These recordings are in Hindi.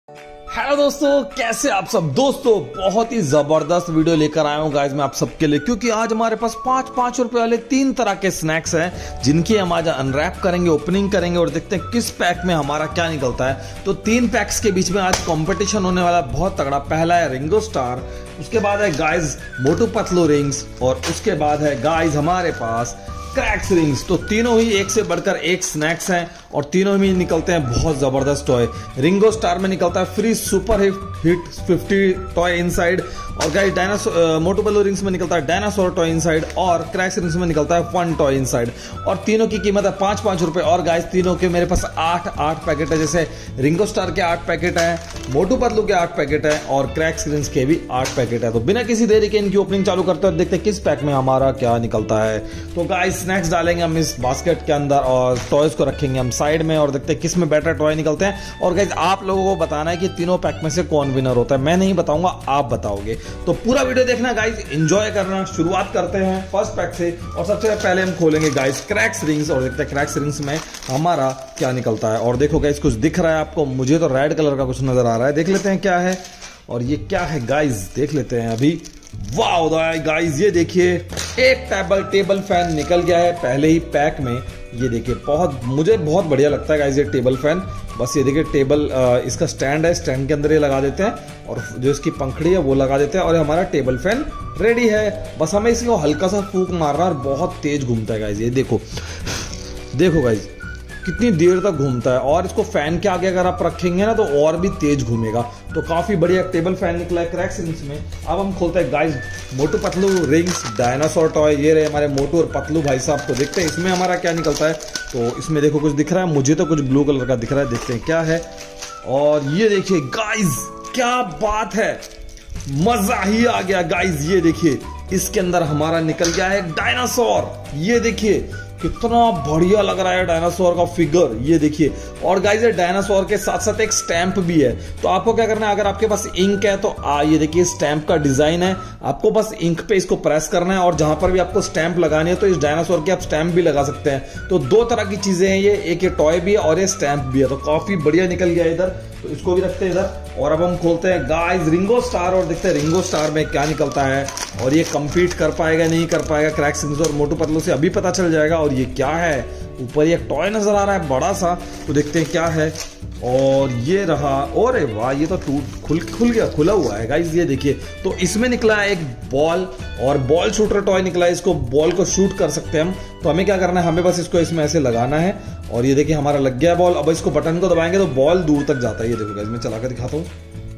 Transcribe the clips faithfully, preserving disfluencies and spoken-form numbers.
हेलो दोस्तों, कैसे आप सब। दोस्तों बहुत ही जबरदस्त वीडियो लेकर आया हूं गाइस मैं आप सबके लिए, क्योंकि आज हमारे पास पांच पांच रुपए वाले तीन तरह के स्नैक्स हैं जिनकी हम आज अनरैप करेंगे, ओपनिंग करेंगे और देखते हैं किस पैक में हमारा क्या निकलता है। तो तीन पैक्स के बीच में आज कंपटीशन होने वाला बहुत तगड़ा। पहला है रिंगो स्टार, उसके बाद है गाइस मोटू पतलू रिंग्स और उसके बाद है गाइस हमारे पास क्रैक्स रिंग्स। तो तीनों ही एक से बढ़कर एक स्नैक्स हैं और तीनों में निकलते हैं बहुत जबरदस्त टॉय। रिंगो स्टार में निकलता है free super hit hit fifty toy inside और guys dinosaur Motu Patlu rings में निकलता है डायनासोर टॉय इनसाइड और क्रैक्स रिंग्स में निकलता है फन टॉय इनसाइड। और तीनों की कीमत है पांच पांच रुपए। और गाइस तीनों के मेरे पास आठ आठ पैकेट है, जैसे रिंगो स्टार के आठ पैकेट है, मोटू पतलू के आठ पैकेट है और क्रैक्स रिंग्स के भी आठ पैकेट है। तो बिना किसी देरी के इनकी ओपनिंग चालू करते हैं, देखते हैं किस पैक में हमारा क्या निकलता है। तो गाइस स्नैक्स डालेंगे हम इस बास्केट के अंदर और टॉयज को रखेंगे हम साइड में और देखते हैं किस में बेटर टॉय निकलते हैं। और गाइस आप लोगों को बताना है कि तीनों पैक में से कौन विनर होता है। मैं नहीं बताऊंगा, आप बताओगे। तो पूरा वीडियो देखना गाइस, एंजॉय करना। शुरुआत करते हैं फर्स्ट पैक से और सबसे पहले हम खोलेंगे गाइस क्रैक्स रिंग्स और देखते हैं क्रैक्स रिंग्स में हमारा क्या निकलता है। और देखो गाइस कुछ दिख रहा है आपको, मुझे तो रेड कलर का कुछ नजर आ रहा है। देख लेते हैं क्या है और ये क्या है गाइस, देख लेते हैं अभी। वाओ गाइस ये देखिए एक टेबल टेबल फैन निकल गया है पहले ही पैक में। ये देखिए बहुत मुझे बहुत बढ़िया लगता है गाइस ये टेबल फैन। बस ये देखिए टेबल इसका स्टैंड है, स्टैंड के अंदर ये लगा देते हैं और जो इसकी पंखड़ी है वो लगा देते हैं और हमारा टेबल फैन रेडी है। बस हमें इसको हल्का सा फूंक मारना और बहुत तेज घूमता है गाइस। ये देखो देखो गाइस कितनी देर तक घूमता है और इसको फैन के आगे अगर आप रखेंगे ना तो और भी तेज घूमेगा। तो काफी बढ़िया टेबल फैन निकला है क्रैक्स रिंग्स में। अब हम खोलते हैं guys Motu Patlu rings dinosaur toy. ये रहे हमारे मोटू और पतलू भाई साहब। तो देखते हैं इसमें हमारा क्या निकलता है। तो इसमें देखो कुछ दिख रहा है, मुझे तो कुछ ब्लू कलर का दिख रहा है, देखते हैं क्या है। और ये देखिए गाइस क्या बात है, मजा ही आ गया गाइस। ये देखिए इसके अंदर हमारा निकल गया है डायनासोर। ये देखिए कितना बढ़िया लग रहा है डायनासोर का फिगर, ये देखिए। और गाइस ये डायनासोर के साथ साथ एक स्टैंप भी है। तो आपको क्या करना है, अगर आपके पास इंक है तो आ ये देखिए स्टैंप का डिजाइन है, आपको बस इंक पे इसको प्रेस करना है और जहां पर भी आपको स्टैंप लगानी है तो इस डायनासोर की आप स्टैंप भी लगा सकते हैं। तो दो तरह की चीजें हैं ये, एक ये टॉय भी है और ये स्टैंप भी है। तो काफी बढ़िया निकल गया इधर, तो इसको भी रखते हैं इधर। और अब हम खोलते हैं गाइस रिंगो स्टार और देखते हैं रिंगो स्टार में क्या निकलता है और ये कंपीट कर पाएगा नहीं कर पाएगा क्रैक्स रिंग्स और मोटू पतलू से, अभी पता चल जाएगा। और ये क्या है, ऊपर ये टॉय नजर आ रहा है बड़ा सा, तो देखते हैं क्या है। और ये रहा, और वाह ये तो टूट खुल खुल गया, खुला हुआ है गाइस। ये देखिए तो इसमें निकला है एक बॉल और बॉल शूटर टॉय निकला है। इसको बॉल को शूट कर सकते हैं हम। तो हमें क्या करना है, हमें बस इसको इसमें ऐसे लगाना है और ये देखिए हमारा लग गया बॉल। अब इसको बटन को दबाएंगे तो बॉल दूर तक जाता है। ये देखो गाइस मैं चला कर दिखाता हूँ।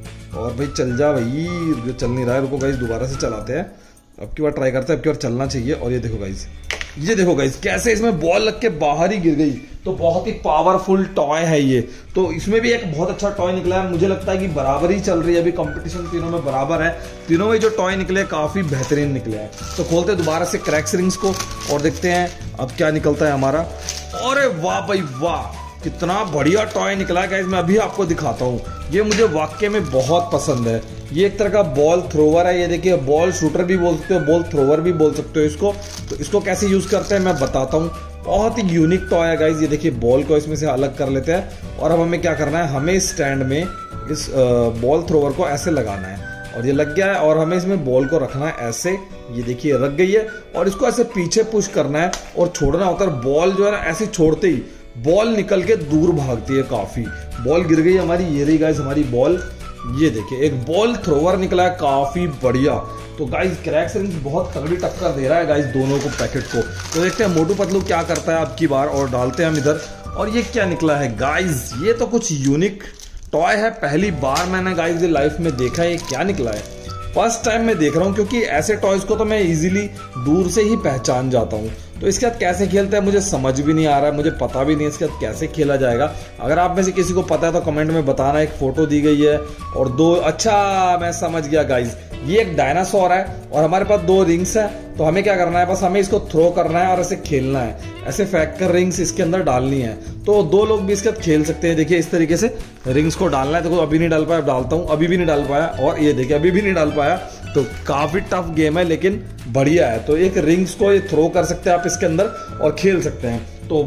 और भाई चल जा भाई, जो चल नहीं रहा है रुको गाइस, दोबारा से चलाते हैं। अब की बार ट्राई करते हैं, अब की बार चलना चाहिए। और ये देखो गाइस, ये देखो गाइस कैसे इसमें बॉल लग के बाहर ही गिर गई। तो बहुत ही पावरफुल टॉय है ये। तो इसमें भी एक बहुत अच्छा टॉय निकला है, मुझे लगता है कि बराबर ही चल रही है अभी कंपटीशन, तीनों में बराबर है। तीनों में जो टॉय निकले काफी बेहतरीन निकले हैं। तो खोलते दोबारा से क्रैक्स रिंग्स को और देखते हैं अब क्या निकलता है हमारा। अरे वाह भाई वाह, कितना बढ़िया टॉय निकला है गाइस, मैं अभी आपको दिखाता हूँ। ये मुझे वाकई में बहुत पसंद है। ये एक तरह का बॉल थ्रोवर है। ये देखिए बॉल शूटर भी बोल सकते हो, बॉल थ्रोवर भी बोल सकते हो इसको। तो इसको कैसे यूज करते हैं मैं बताता हूँ। बहुत ही यूनिक टॉय है गाइस। ये देखिए बॉल को इसमें से अलग कर लेते हैं और अब हमें क्या करना है, हमें स्टैंड में इस बॉल थ्रोवर को ऐसे लगाना है और ये लग गया है। और हमें इसमें बॉल को रखना है ऐसे, ये देखिए रख गई है। और इसको ऐसे पीछे पुश करना है और छोड़ना होता है। बॉल जो है ना ऐसे छोड़ते ही बॉल निकल के दूर भागती है काफी। बॉल गिर गई हमारी, ये रही गाइस हमारी बॉल। ये देखिए एक बॉल थ्रोवर निकला है काफी बढ़िया। तो गाइस क्रैक्स रिंग्स बहुत तगड़ी टक्कर दे रहा है गाइस दोनों को पैकेट को। तो देखते हैं मोटू पतलू क्या करता है अब की बार और डालते हैं हम इधर। और ये क्या निकला है गाइस, ये तो कुछ यूनिक टॉय है, पहली बार मैंने गाइस लाइफ में देखा है। ये क्या निकला है, फर्स्ट टाइम मैं देख रहा हूँ, क्योंकि ऐसे टॉयज को तो मैं इजीली दूर से ही पहचान जाता हूँ। तो इसके साथ कैसे खेलते हैं मुझे समझ भी नहीं आ रहा है, मुझे पता भी नहीं है इसके साथ कैसे खेला जाएगा। अगर आप में से किसी को पता है तो कमेंट में बताना। एक फोटो दी गई है और दो, अच्छा मैं समझ गया गाइस, ये एक डायनासोर है और हमारे पास दो रिंग्स है। तो हमें क्या करना है, बस हमें इसको थ्रो करना है और ऐसे खेलना है, ऐसे फेंक कर रिंग्स इसके अंदर डालनी है। तो दो लोग भी इसके साथ खेल सकते हैं। देखिए इस तरीके से रिंग्स को डालना है। देखो अभी नहीं डाल पाया, अब डालता हूँ, अभी भी नहीं डाल पाया। और ये देखिए अभी भी नहीं डाल पाया। तो काफी टफ गेम है लेकिन बढ़िया है। तो एक रिंग्स को ये थ्रो कर सकते हैं आप इसके अंदर और खेल सकते हैं। तो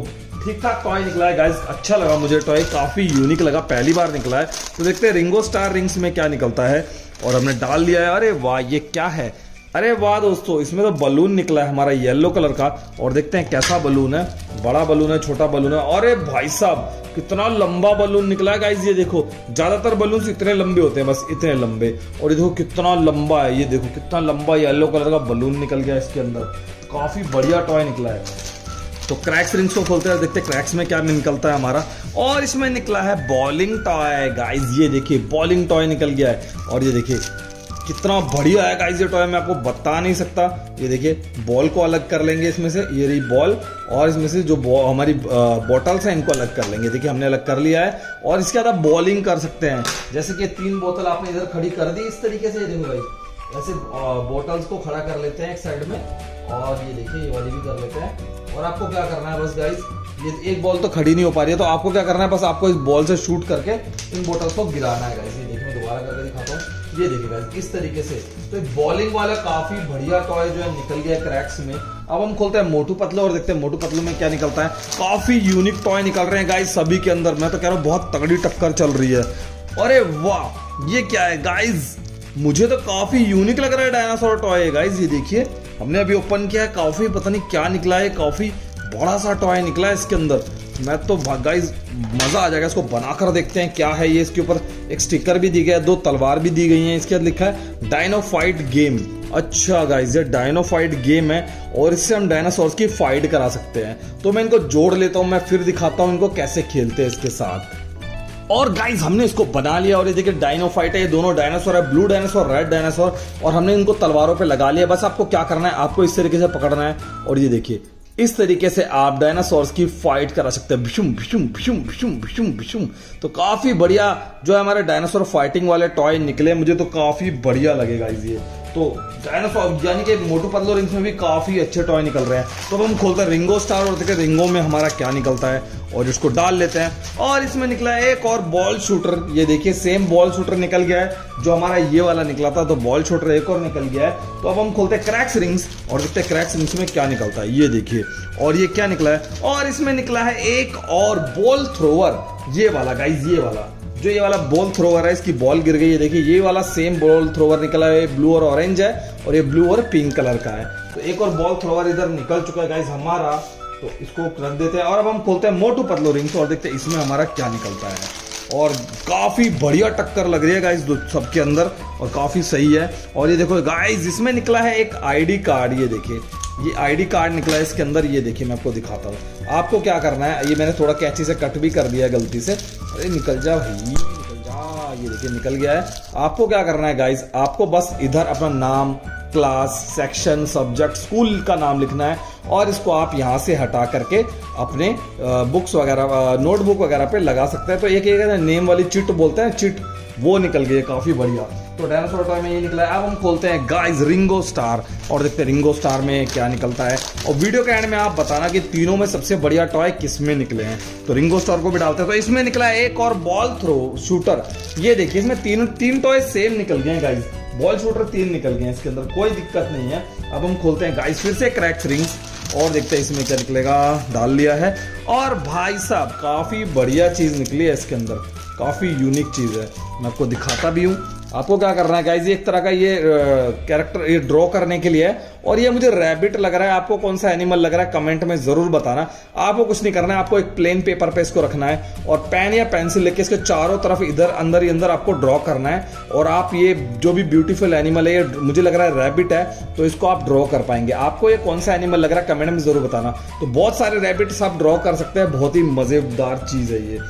ठीक ठाक टॉय निकला है गाइस, अच्छा लगा मुझे टॉय, काफी यूनिक लगा, पहली बार निकला है। तो देखते हैं रिंगो स्टार रिंग्स में क्या निकलता है। और हमने डाल दिया है। अरे वाह, ये क्या है? अरे वाह दोस्तों, इसमें तो बलून निकला है हमारा येलो कलर का। और देखते हैं कैसा बलून है, बड़ा बलून है, छोटा बलून है। अरे भाई साहब, कितना लंबा बलून निकला है गाइस, ये देखो। ज्यादातर बलून इतने लंबे होते हैं, बस इतने लंबे। और ये देखो कितना लंबा है, ये देखो कितना लंबा येलो कलर का बलून निकल गया इसके अंदर। काफी बढ़िया टॉय निकला है। तो क्रैक्स रिंग्स को खोलते हैं, देखते हैं क्रैक्स में क्या निकलता है हमारा। और इसमें निकला है बॉलिंग टॉय गाइस, ये देखिए बॉलिंग टॉय निकल गया है। और ये देखिए कितना बढ़िया है गाइस ये टॉय, मैं आपको बता नहीं सकता। ये देखिए बॉल को अलग कर लेंगे इसमें से, ये रही बॉल, और इसमें से जो हमारी बॉटल्स हैं इनको अलग कर लेंगे। देखिए हमने अलग कर लिया है। और इसके बाद आप बॉलिंग कर सकते हैं, जैसे कि तीन बोतल आपने इधर खड़ी कर दी इस तरीके से। ये देखो भाई, ऐसे बोतल्स को खड़ा कर लेते हैं एक साइड में, और ये देखिए ये वाली भी कर लेते हैं। और आपको क्या करना है बस गाइस, ये एक बॉल तो खड़ी नहीं हो पा रही है, तो आपको क्या करना है, बस आपको इस बॉल से शूट करके इन बोतल्स को गिराना है गाइस। ये देखिए मैं दोबारा करके दिखाता हूँ, ये देखिए गाइस इस तरीके से। तो एक बॉलिंग वाला काफी बढ़िया टॉय जो है निकल गया क्रैक्स में। अब हम खोलते हैं मोटू पतलू और देखते हैं मोटू पतलू में क्या निकलता है। काफी यूनिक टॉय निकल रहे हैं गाइस सभी के अंदर, मैं तो कह रहा हूँ बहुत तगड़ी टक्कर चल रही है। अरे वाह, ये क्या है गाइस, मुझे तो काफी यूनिक लग रहा है डायनासोर टॉय है गाइस। ये देखिए हमने अभी ओपन किया है, काफी पता नहीं क्या निकला है, काफी बड़ा सा टॉय निकला है इसके अंदर। मैं तो गाइस मजा आ जाएगा, इसको बनाकर देखते हैं क्या है ये। इसके ऊपर एक स्टिकर भी दी गया है, दो तलवार भी दी गई हैं, इसके अंदर लिखा है डायनो फाइट गेम। अच्छा गाइस, ये डायनो फाइट गेम है और इससे हम डायनासोर्स की फाइट करा सकते हैं। तो मैं इनको जोड़ लेता हूं, मैं फिर दिखाता हूं इनको कैसे खेलते हैं इसके साथ। और गाइस हमने इसको बना लिया, और ये देखिए डायनो फाइट है, ये दोनों डायनासोर है, ब्लू डायनासोर, रेड डायनासोर। और हमने इनको तलवारों पे लगा लिया। बस आपको क्या करना है, आपको इस तरीके से पकड़ना है, और ये देखिए इस तरीके से आप डायनासोर्स की फाइट करा सकते हैं। भिशुम भिशुम भिशुम भिशुम भिशुम भिशुम। तो काफी बढ़िया जो है हमारे डायनासोर फाइटिंग वाले टॉय निकले, मुझे तो काफी बढ़िया लगेगा ये। तो डायनासोर यानी कि मोटू पतलू रिंग्स में भी काफी अच्छे टॉय निकल रहे हैं। तो अब हम खोलते हैं रिंगो स्टार और देखते हैं रिंगो में हमारा क्या निकलता है, और इसको डाल लेते हैं। और इसमें निकला है एक और बॉल शूटर, ये देखिए सेम बॉल शूटर निकल गया है जो हमारा ये वाला निकला था। तो बॉल शूटर एक और निकल गया है। तो अब हम खोलते हैं क्रैक्स रिंग्स और देखते हैं क्रैक्स रिंग्स में क्या निकलता है। ये देखिए, और ये क्या निकला है, और इसमें निकला है एक और बॉल थ्रोवर, ये वाला गाइस, ये वाला जो ये वाला बॉल थ्रोवर है, इसकी बॉल गिर गई है। देखिए ये वाला सेम बॉल थ्रोवर निकला है, ब्लू और ऑरेंज है, और ये ब्लू और पिंक कलर का है। तो एक और बॉल थ्रोवर इधर निकल चुका है गाइस हमारा। तो इसको रख देते हैं। और अब हम खोलते हैं मोटू पतलू रिंग्स और देखते हैं इसमें हमारा क्या निकलता है। और काफी बढ़िया टक्कर लग रही है गाइस सबके अंदर, और काफी सही है। और ये देखो गाइस, इसमें निकला है एक आईडी कार्ड, ये देखिए ये आईडी कार्ड निकला है इसके अंदर। ये देखिए मैं आपको दिखाता हूँ, आपको क्या करना है, ये मैंने थोड़ा कैंची से कट भी कर दिया गलती से। अरे निकल जा भाई, निकल जा, ये देखिए निकल गया है। आपको क्या करना है गाइस, आपको बस इधर अपना नाम, क्लास, सेक्शन, सब्जेक्ट, स्कूल का नाम लिखना है, और इसको आप यहाँ से हटा करके अपने बुक्स वगैरह, नोटबुक वगैरह पे लगा सकते हैं। तो एक एक नेम वाली चिट बोलते हैं, चिट, वो निकल गई है, काफी बढ़िया। तो डायनासोर टॉय में ये निकला है। अब हम खोलते हैं गाइस रिंगो स्टार और देखते हैं रिंगो स्टार में क्या निकलता है। और वीडियो के एंड में आप बताना कि तीनों में सबसे बढ़िया टॉय किस में निकले हैं। तो रिंगो स्टार को भी डालते हैं। तो इसमें निकला है एक और बॉल थ्रो शूटर, ये देखिए इसमें तीन तीन टॉय सेम निकल गए हैं गाइस, बॉल शूटर तीन निकल गए हैं इसके अंदर, कोई दिक्कत नहीं है। अब हम खोलते हैं गाइस फिर से क्रैक्स रिंग्स और देखते हैं इसमें क्या निकलेगा। डाल लिया है, और भाई साहब काफी बढ़िया चीज निकली है इसके अंदर, काफी यूनिक चीज है, मैं आपको दिखाता भी हूँ। आपको क्या करना है गाइस, ये एक तरह का ये कैरेक्टर ये ड्रॉ करने के लिए है, और ये मुझे रैबिट लग रहा है। आपको कौन सा एनिमल लग रहा है कमेंट में जरूर बताना। आपको कुछ नहीं करना है, आपको एक प्लेन पेपर पे इसको रखना है, और पेन या पेंसिल लेके इसके चारों तरफ इधर अंदर ही अंदर आपको ड्रॉ करना है। और आप ये जो भी ब्यूटीफुल एनिमल है, ये मुझे लग रहा है रैबिट है, तो इसको आप ड्रॉ कर पाएंगे। आपको ये कौन सा एनिमल लग रहा है कमेंट में जरूर बताना। तो बहुत सारे रैबिट्स आप ड्रॉ कर सकते हैं, बहुत ही मजेदार चीज है ये।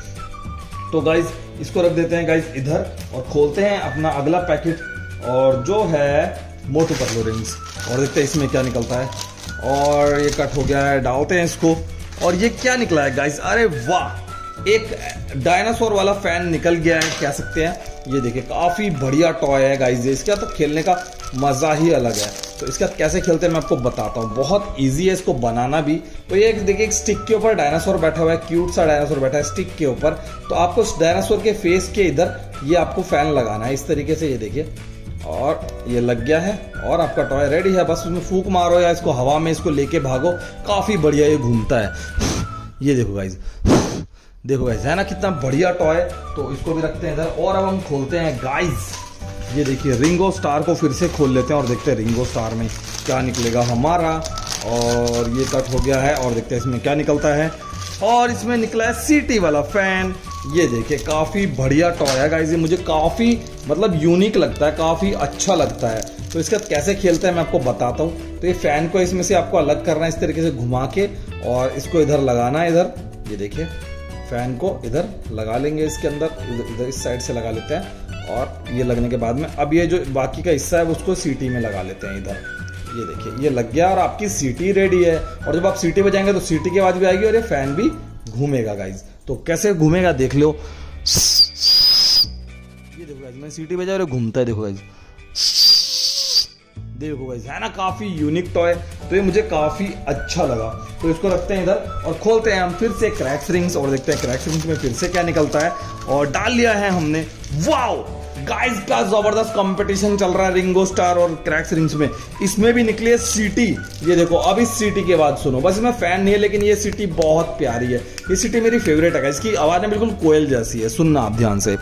तो गाइज इसको रख देते हैं गाइज इधर, और खोलते हैं अपना अगला पैकेट, और जो है मोटू पतलू रिंग्स, और देखते हैं इसमें क्या निकलता है। और ये कट हो गया है, डालते हैं इसको, और ये क्या निकला है गाइज, अरे वाह, एक डायनासोर वाला फैन निकल गया है कह सकते हैं। ये देखिए काफी बढ़िया टॉय है गाइज, इसका तो खेलने का मजा ही अलग है। तो इसका कैसे खेलते हैं मैं आपको बताता हूँ, बहुत इजी है इसको बनाना भी। तो ये देखिए एक स्टिक के ऊपर डायनासोर बैठा हुआ है, क्यूट सा डायनासोर बैठा है स्टिक के ऊपर। तो आपको डायनासोर के फेस के इधर ये आपको फैन लगाना है इस तरीके से, ये देखिए, और ये लग गया है, और आपका टॉय रेडी है। बस उसमें फूंक मारो या इसको हवा में इसको लेके भागो, काफी बढ़िया ये घूमता है। ये देखो गाइज, देखो गाइज है ना कितना बढ़िया टॉय। तो इसको भी रखते हैं इधर और अब हम खोलते हैं गाइज। ये देखिए रिंगो स्टार को फिर से खोल लेते हैं और देखते हैं रिंगो स्टार में क्या निकलेगा हमारा। और ये कट हो गया है और देखते हैं इसमें क्या निकलता है। और इसमें निकला है सीटी वाला फैन। ये देखिए काफी बढ़िया टॉय है गाइज, ये मुझे काफी मतलब यूनिक लगता है, काफी अच्छा लगता है। तो इसका कैसे खेलते हैं मैं आपको बताता हूँ। तो ये फैन को इसमें से आपको अलग करना है इस तरीके से घुमा के और इसको इधर लगाना है। इधर ये देखिए फैन को इधर लगा लेंगे इसके अंदर, इधर इधर इस साइड से लगा लेते हैं। और ये लगने के बाद में अब ये जो बाकी का हिस्सा है उसको सीटी में लगा लेते हैं इधर। ये देखिए ये लग गया और आपकी सीटी रेडी है। और जब आप सीटी बजाएंगे तो सीटी की आवाज भी आएगी और ये फैन भी घूमेगा गाइज। तो कैसे घूमेगा देख लो। ये देखो गाइज मैं सीटी बजा और घूमता है, देखो गाइज, देखो गाइज है ना काफी यूनिक टॉय। तो ये मुझे काफी अच्छा लगा। तो इसको रखते हैं इधर और खोलते हैं हम फिर से क्रैक्स रिंग्स और देखते हैं क्रैक्स रिंग्स में फिर से क्या निकलता है। और डाल लिया है हमने। वाओ गाइस क्या जबरदस्त कंपटीशन चल रहा है रिंगो स्टार और क्रैक्स रिंग्स में। इसमें भी निकली है सीटी। ये देखो अब इस सीटी की आवाज सुनो। बस इसमें फैन नहीं है लेकिन ये सीटी बहुत प्यारी है। ये सीटी मेरी फेवरेट है। इसकी आवाज है बिल्कुल कोयल जैसी है, सुनना आप ध्यान से।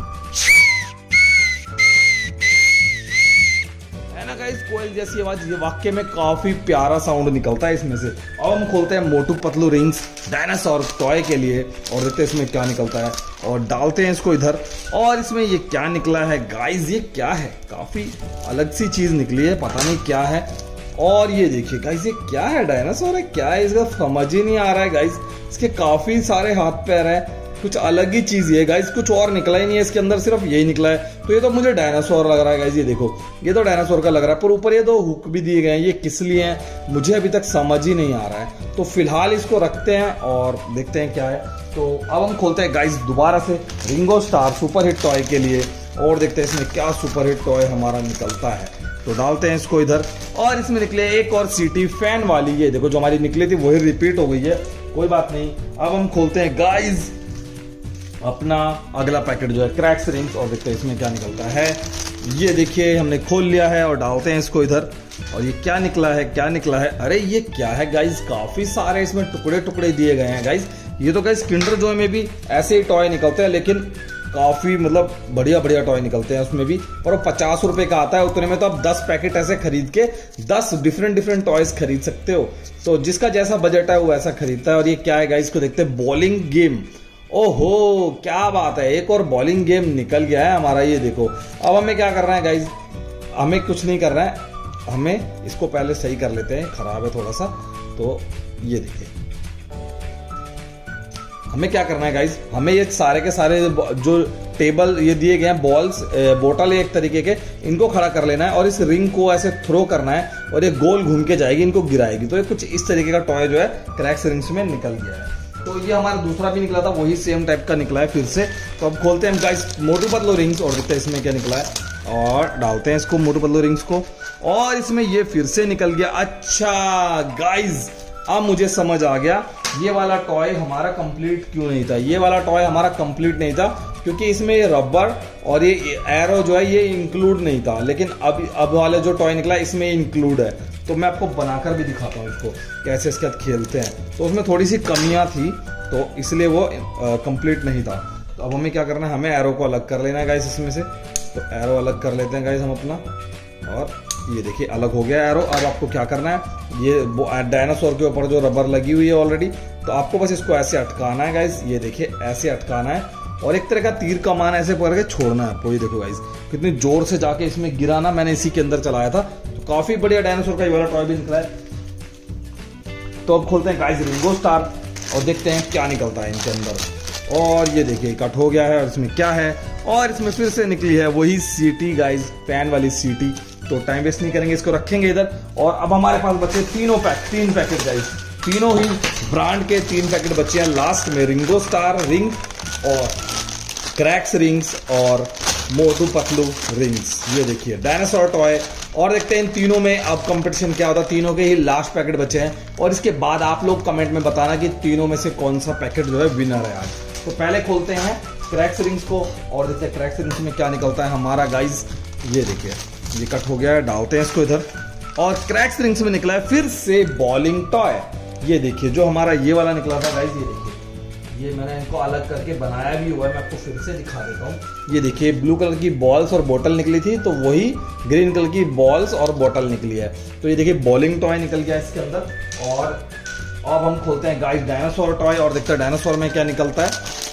कोयल जैसी आवाज, ये वाकई में काफी प्यारा साउंड निकलता है इसमें से। अब हम खोलते हैं Motu Patlu rings dinosaur toy के लिए और देखते हैं इसमें क्या निकलता है। और डालते हैं इसको इधर और इसमें ये क्या निकला है गाइज, ये क्या है, काफी अलग सी चीज निकली है, पता नहीं क्या है। और ये देखिए गाइज ये क्या है, डायनासोर है क्या है, इसका समझ ही नहीं आ रहा है गाइज। इसके काफी सारे हाथ पैर है, कुछ अलग ही चीज है गाइज, कुछ और निकला ही नहीं है इसके अंदर, सिर्फ यही निकला है। तो ये तो मुझे डायनासोर लग रहा है गाइज। ये देखो ये तो डायनासोर का लग रहा है, पर ऊपर ये दो हुक भी दिए गए हैं, ये किस लिए हैं मुझे अभी तक समझ ही नहीं आ रहा है। तो फिलहाल इसको रखते हैं और देखते हैं क्या है। तो अब हम खोलते हैं गाइज दोबारा से Ringo Star super hit toy के लिए और देखते हैं इसमें क्या सुपर हिट टॉय हमारा निकलता है। तो डालते हैं इसको इधर और इसमें निकले एक और सीटी फैन वाली। ये देखो जो हमारी निकली थी वही रिपीट हो गई है, कोई बात नहीं। अब हम खोलते हैं गाइज अपना अगला पैकेट जो है क्रैक्स रिंग्स और देखते हैं इसमें क्या निकलता है। ये देखिए हमने खोल लिया है और डालते हैं इसको इधर। और ये क्या निकला है, क्या निकला है, अरे ये क्या है गाइज, काफी सारे इसमें टुकड़े टुकड़े दिए गए हैं गाइज। ये तो गाइज किंडर जॉय में भी ऐसे ही टॉय निकलते हैं, लेकिन काफी मतलब बढ़िया बढ़िया टॉय निकलते हैं उसमें भी। और वो पचास रुपए का आता है, उतने में तो आप दस पैकेट ऐसे खरीद के दस डिफरेंट डिफरेंट टॉयज खरीद सकते हो। तो जिसका जैसा बजट है वो ऐसा खरीदता है। और ये क्या है गाइज, को देखते हैं बॉलिंग गेम। ओहो क्या बात है, एक और बॉलिंग गेम निकल गया है हमारा। ये देखो अब हमें क्या करना है गाइज, हमें कुछ नहीं करना है, हमें इसको पहले सही कर लेते हैं, खराब है थोड़ा सा। तो ये देखिए हमें क्या करना है गाइज, हमें ये सारे के सारे जो टेबल ये दिए गए हैं बॉल्स बोतल एक तरीके के, इनको खड़ा कर लेना है और इस रिंग को ऐसे थ्रो करना है और ये गोल घूम के जाएगी, इनको गिराएगी। तो ये कुछ इस तरीके का टॉय जो है क्रैक्स रिंग्स में निकल गया है। तो ये हमारा दूसरा भी निकला था, वही सेम टाइप का निकला है फिर से। तो अब खोलते हैं गाइस मोटू पतलू रिंग्स और देखते हैं इसमें क्या निकला है। और डालते हैं इसको मोटू पतलू रिंग्स को और इसमें ये फिर से निकल गया। अच्छा गाइस अब मुझे समझ आ गया ये वाला टॉय हमारा कंप्लीट क्यों नहीं था। ये वाला टॉय हमारा कंप्लीट नहीं था क्योंकि इसमें ये रबर और ये एरो जो है ये इंक्लूड नहीं था, लेकिन अब अब वाले जो टॉय निकला इसमें इंक्लूड है। तो मैं आपको बनाकर भी दिखाता हूँ इसको कैसे इसके साथ खेलते हैं। तो उसमें थोड़ी सी कमियां थी तो इसलिए वो कंप्लीट नहीं था। तो अब हमें क्या करना है, हमें एरो को अलग कर लेना है गाइस इसमें से। तो एरो अलग कर लेते हैं गाइस हम अपना, और ये देखिए अलग हो गया एरो। अब आपको क्या करना है, ये डायनासोर के ऊपर जो रबर लगी हुई है ऑलरेडी, तो आपको बस इसको ऐसे अटकाना है गाइस। ये देखिए ऐसे अटकाना है और एक तरह का तीर कमान ऐसे पकड़ के छोड़ना है आपको। ये देखो गाइस कितनी जोर से जाके इसमें गिराना, मैंने इसी के अंदर चलाया था। तो काफी बढ़िया डायनासोर का ये वाला टॉय भी निकला है। तो अब खोलते हैं गाइस रिंगो स्टार और देखते हैं क्या निकलता है इनके अंदर। और ये देखिए कट हो गया है और इसमें क्या है, और इसमें फिर से निकली है वही सीटी गाइस, फैन वाली सीटी। तो टाइम वेस्ट नहीं करेंगे, इसको रखेंगे इधर। और अब हमारे पास बचे तीनों पैक तीन पैकेट गाइस, तीनों ही ब्रांड के तीन पैकेट बचे हैं लास्ट में, रिंगो स्टार रिंग और क्रैक्स रिंग्स और मोटू पतलू रिंग्स। ये देखिए डायनासोर टॉय। और देखते हैं इन तीनों में अब कंपटीशन क्या होता है। तीनों के ही लास्ट पैकेट बचे हैं और इसके बाद आप लोग कमेंट में बताना कि तीनों में से कौन सा पैकेट जो है विनर है आज। तो पहले खोलते हैं क्रैक्स रिंग्स को और देखते हैं क्रैक्स रिंग्स में क्या निकलता है हमारा गाइस। ये देखिए ये कट हो गया है, डालते हैं इसको इधर। और क्रैक्स रिंग्स में निकला है फिर से बॉलिंग टॉय। ये देखिए जो हमारा ये वाला निकला था गाइस, ये देखिए ये मैंने इनको अलग करके बनाया भी हुआ है, मैं आपको फिर से दिखा देता हूँ। ये देखिए ब्लू कलर की बॉल्स और बोतल निकली थी, तो वही ग्रीन कलर की बॉल्स और बोतल निकली है। तो ये देखिए बॉलिंग टॉय निकल गया इसके अंदर। और अब हम खोलते हैं गाइस डायनासोर टॉय और देखते हैं डायनासोर में क्या निकलता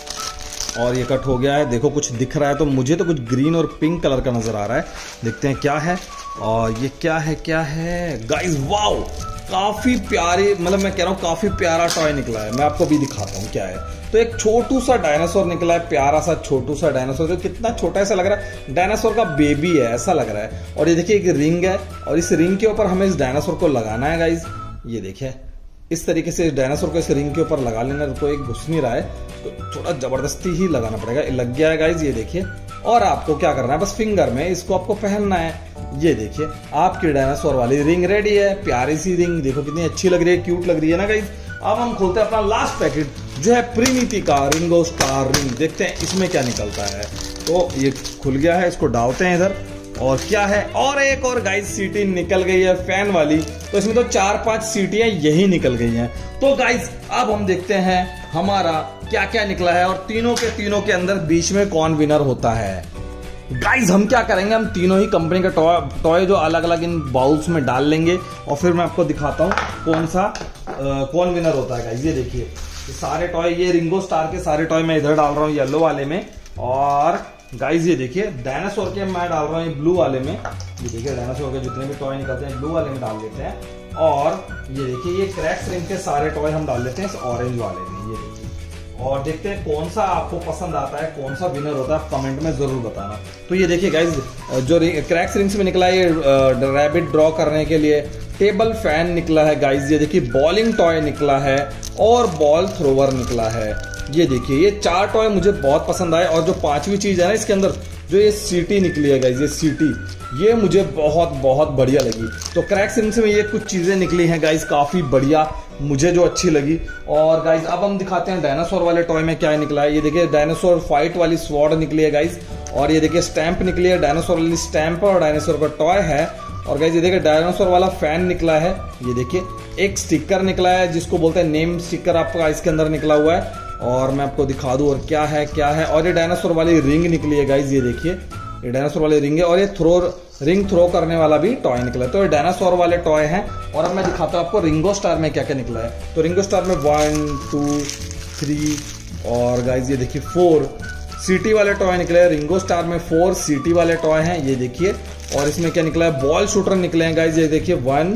है। और ये कट हो गया है, देखो कुछ दिख रहा है, तो मुझे तो कुछ ग्रीन और पिंक कलर का नजर आ रहा है। देखते हैं क्या है। और ये क्या है क्या है गाइस, वाओ काफी प्यारी, मतलब मैं कह रहा हूँ काफी प्यारा टॉय निकला है। मैं आपको भी दिखाता हूँ क्या है। तो एक छोटू सा डायनासोर निकला है, प्यारा सा छोटू सा डायनासोर, जो कितना छोटा ऐसा लग रहा है, डायनासोर का बेबी है ऐसा लग रहा है। और ये देखिए एक रिंग है, और इस रिंग के ऊपर हमें इस डायनासोर को लगाना है गाइस। ये देखिए इस तरीके से इस डायनासोर को इस रिंग के ऊपर लगा लेना है। तो एक घुस नहीं रहा है, तो थोड़ा जबरदस्ती ही लगाना पड़ेगा। लग गया है गाइस, ये देखिए। और आपको क्या करना है, बस फिंगर में इसको आपको पहनना है। ये देखिए आपकी डायनासोर वाली रिंग रेडी है, प्यारी सी रिंग, देखो कितनी अच्छी लग रही है, क्यूट लग रही है ना गाइस। अब हम खोलते हैं अपना लास्ट पैकेट, जो है प्रीमिति का रिंगो स्टार रिंग। देखते हैं इसमें क्या निकलता है। तो ये खुल गया है, इसको डालते हैं इधर। और क्या है, और एक और गाइस सीटी निकल गई है फैन वाली। तो इसमें तो चार पांच सीटियां यही निकल गई हैं। तो गाइस अब हम देखते हैं हमारा क्या क्या निकला है, और तीनों के तीनों के अंदर बीच में कौन विनर होता है। गाइस हम क्या करेंगे, हम तीनों ही कंपनी का टॉय टॉय जो अलग अलग इन बाउल्स में डाल लेंगे, और फिर मैं आपको दिखाता हूँ कौन सा आ, कौन विनर होता है गाइस। ये देखिए ये सारे टॉय, ये रिंगो स्टार के सारे टॉय मैं इधर डाल रहा हूँ येलो वाले में। और गाइस ये देखिए डायनासोर के मैं डाल रहा हूँ ब्लू वाले में। ये देखिए डायनासोर के जितने भी टॉय निकलते हैं ब्लू वाले में डाल देते हैं। और ये देखिए ये क्रैक्स रिंग के सारे टॉय हम डाल देते हैं इस ऑरेंज वाले में। ये देखिए, और देखते हैं कौन सा आपको पसंद आता है, कौन सा विनर होता है, कमेंट में जरूर बताना। तो ये देखिए गाइस जो क्रैक्स रिंग्स में निकला है, ये रैबिट ड्रॉ करने के लिए टेबल फैन निकला है गाइस। ये देखिए बॉलिंग टॉय निकला है, और बॉल थ्रोवर निकला है। ये देखिए ये चार टॉय मुझे बहुत पसंद आए। और जो पांचवी चीज है ना इसके अंदर, जो ये सीटी निकली है गाइस, ये सीटी ये मुझे बहुत बहुत बढ़िया लगी। तो क्रैक्स रिंग्स में ये कुछ चीजें निकली हैं गाइस काफी बढ़िया, मुझे जो अच्छी लगी। और गाइस अब हम दिखाते हैं डायनासोर वाले टॉय में क्या निकला है। ये देखिए डायनासोर फाइट वाली स्वॉर्ड निकली है गाइस। और ये देखिए स्टैंप निकली है, डायनासोर वाली स्टैंप और डायनासोर का टॉय है। और गाइस ये देखिए डायनासोर वाला फैन निकला है। ये देखिए एक स्टिकर निकला है जिसको बोलते हैं नेम स्टिकर, आपका इसके अंदर निकला हुआ है। और मैं आपको दिखा दूं और क्या है क्या है। और ये डायनासोर वाली रिंग निकली है गाइस। ये देखिए ये डायनासोर वाली रिंग है, और ये थ्रो रिंग थ्रो करने वाला भी टॉय निकला है। तो ये डायनासोर वाले टॉय हैं। और अब मैं दिखाता हूँ आपको रिंगो स्टार में क्या क्या निकला है। तो रिंगो स्टार में वन टू थ्री और गाइस ये देखिए फोर सीटी वाले टॉय निकले हैं। रिंगो स्टार में फोर सीटी वाले टॉय हैं, ये देखिए। और इसमें क्या निकला है, बॉल शूटर निकले हैं गाइस। ये देखिए वन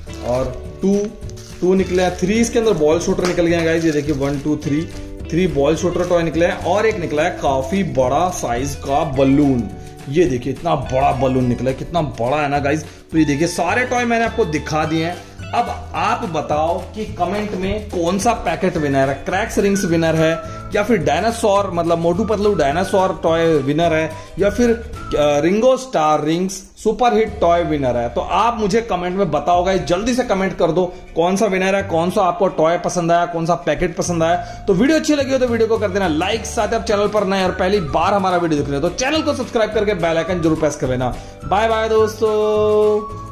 और टू टू निकले हैं, थ्री इसके अंदर बॉल शूटर निकल गए हैं गाइस। ये देखिए one two three three ball shooter toy निकले हैं। और एक निकला है काफी बड़ा साइज का बलून। ये देखिए इतना बड़ा बलून निकला है, कितना बड़ा है ना गाइस। तो ये देखिए सारे टॉय मैंने आपको दिखा दिए हैं। अब आप बताओ कि कमेंट में कौन सा पैकेट विनर है, क्रैक्स रिंग्स विनर है, या फिर डायनासोर मतलब Motu Patlu dinosaur toy winner है, या फिर Ringo Star rings super hit toy winner है। तो आप मुझे कमेंट में बताओ गाइस, जल्दी से कमेंट कर दो कौन सा विनर है, कौन सा आपको टॉय पसंद आया, कौन सा पैकेट पसंद आया। तो वीडियो अच्छी लगी हो तो वीडियो को कर देना लाइक, साथ ही आप चैनल पर नए और पहली बार हमारा वीडियो देख रहे हो तो चैनल को सब्सक्राइब करके बेल आइकन जरूर प्रेस कर लेना। बाय बाय दोस्तों।